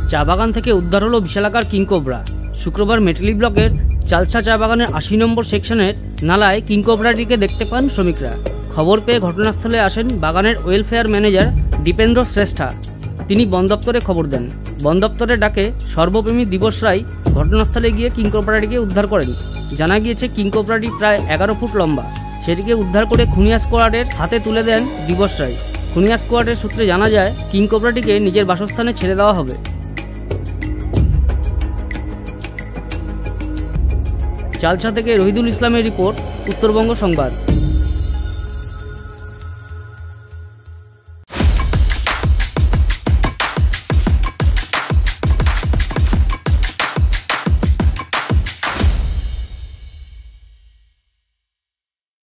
চা বাগান থেকে উদ্ধার হলো বিশালাকার কিংকোবরা। শুক্রবার মেটেলি ব্লকের চালসা চা বাগানের ৮০ নম্বর সেকশনের নালায় কিংকোবরাটিকে দেখতে পান শ্রমিকরা। খবর পেয়ে ঘটনাস্থলে আসেন বাগানের ওয়েলফেয়ার ম্যানেজার দীপেন্দ্র শ্রেষ্ঠা। তিনি বন দপ্তরে খবর দেন। বন দপ্তরের ডাকে সর্বপ্রেমী দিবস রায় ঘটনাস্থলে গিয়ে কিংকোবরাটিকে উদ্ধার করেন। জানা গিয়েছে কিংকোবরাটি প্রায় ১১ ফুট লম্বা। সেটিকে উদ্ধার করে খুনিয়া স্কোয়াডের হাতে তুলে দেন দিবস রায়। খুনিয়া স্কোয়াডের সূত্রে জানা যায় কিংকোবরাটিকে নিজের বাসস্থানে ছেড়ে দেওয়া হবে। চালসা থেকে রহিদুল ইসলামের রিপোর্ট, উত্তরবঙ্গ সংবাদ।